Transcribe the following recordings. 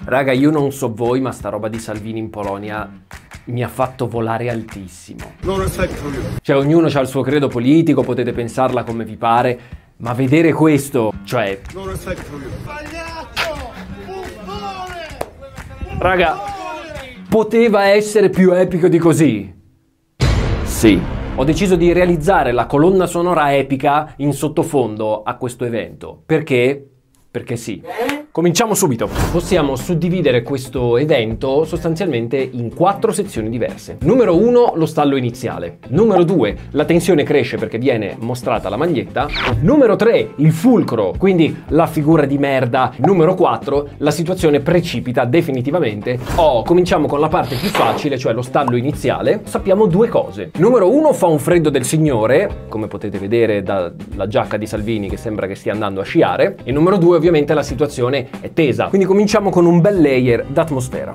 Raga, io non so voi, ma sta roba di Salvini in Polonia mi ha fatto volare altissimo. Cioè, ognuno ha il suo credo politico, potete pensarla come vi pare, ma vedere questo, cioè... Raga, poteva essere più epico di così? Sì. Ho deciso di realizzare la colonna sonora epica in sottofondo a questo evento. Perché? Perché sì. Cominciamo subito. Possiamo suddividere questo evento sostanzialmente in 4 sezioni diverse. Numero 1, lo stallo iniziale. Numero 2, la tensione cresce perché viene mostrata la maglietta. Numero 3, il fulcro, quindi la figura di merda. Numero 4, la situazione precipita definitivamente. Cominciamo con la parte più facile, cioè lo stallo iniziale. Sappiamo 2 cose. Numero 1, fa un freddo del signore, come potete vedere dalla giacca di Salvini che sembra che stia andando a sciare. E numero 2, ovviamente la situazione è tesa. Quindi cominciamo con un bel layer d'atmosfera.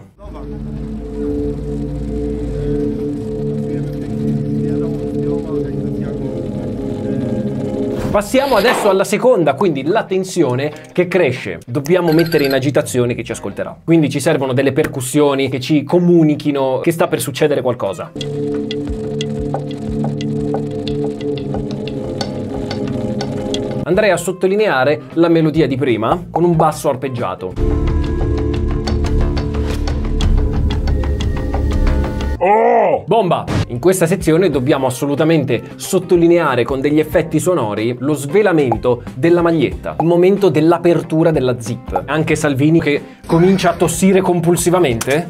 Passiamo adesso alla seconda, quindi la tensione che cresce. Dobbiamo mettere in agitazione chi ci ascolterà. Quindi ci servono delle percussioni che ci comunichino che sta per succedere qualcosa. Andrei a sottolineare la melodia di prima con un basso arpeggiato. Oh! Bomba! In questa sezione dobbiamo assolutamente sottolineare con degli effetti sonori lo svelamento della maglietta, il momento dell'apertura della zip. Anche Salvini che comincia a tossire compulsivamente.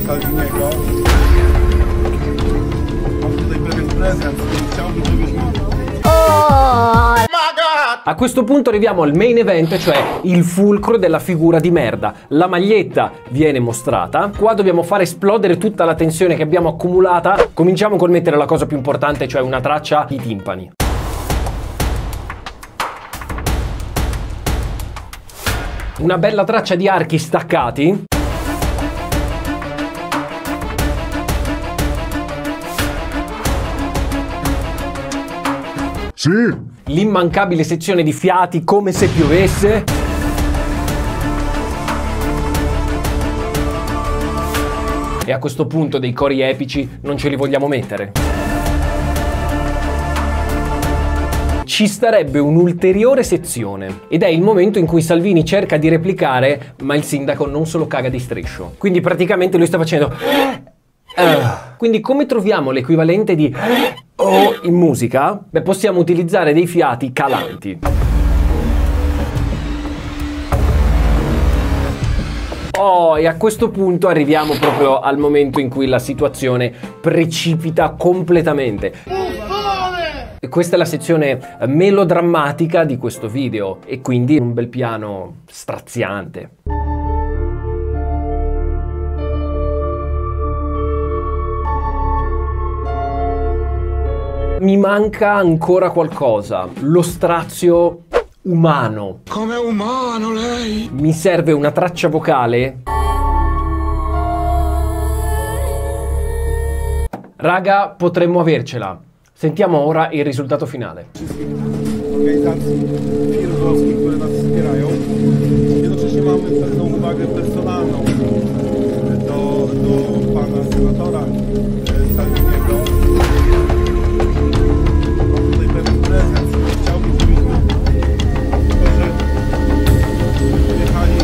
A questo punto arriviamo al main event, cioè il fulcro della figura di merda. La maglietta viene mostrata. Qua dobbiamo far esplodere tutta la tensione che abbiamo accumulata. Cominciamo col mettere la cosa più importante, cioè una traccia di timpani. Una bella traccia di archi staccati. Sì! L'immancabile sezione di fiati come se piovesse. E a questo punto dei cori epici non ce li vogliamo mettere. Ci starebbe un'ulteriore sezione ed è il momento in cui Salvini cerca di replicare, ma il sindaco non se lo caga di striscio. Quindi praticamente lui sta facendo... Quindi come troviamo l'equivalente di in musica? Beh, possiamo utilizzare dei fiati calanti. E a questo punto arriviamo proprio al momento in cui la situazione precipita completamente. E questa è la sezione melodrammatica di questo video e quindi un bel piano straziante. Mi manca ancora qualcosa, lo strazio umano. Come umano lei? Mi serve una traccia vocale. Raga, potremmo avercela. Sentiamo ora il risultato finale. Organizacji firm polskich, które nas wspierają. Jednocześnie mamy pewną uwagę personalną do pana senatora Salviniego. Mam tutaj pewien prezent. Chciałbym, żebyśmy wyjechali.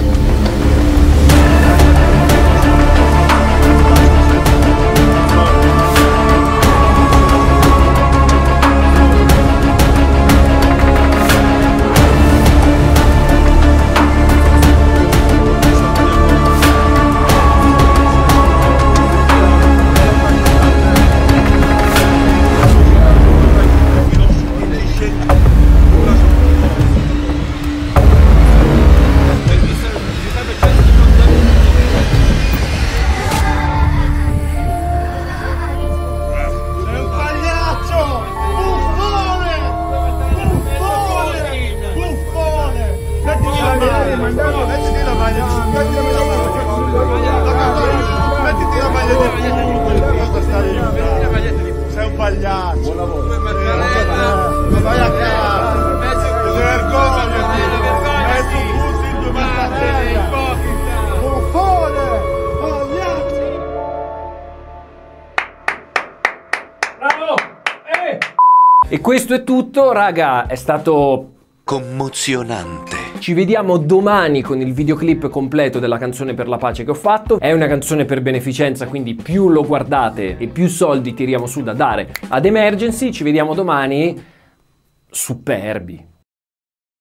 Sei un pagliaccio. Buon lavoro. Ma vai a casa. Vergognati. Metti tutti in due battaglie. Buffone. Bravo! E questo è tutto, raga, è stato Commozionante. Ci vediamo domani con il videoclip completo della canzone per la pace che ho fatto. È una canzone per beneficenza, quindi più lo guardate e più soldi tiriamo su da dare ad Emergency. Ci vediamo domani. Superbi.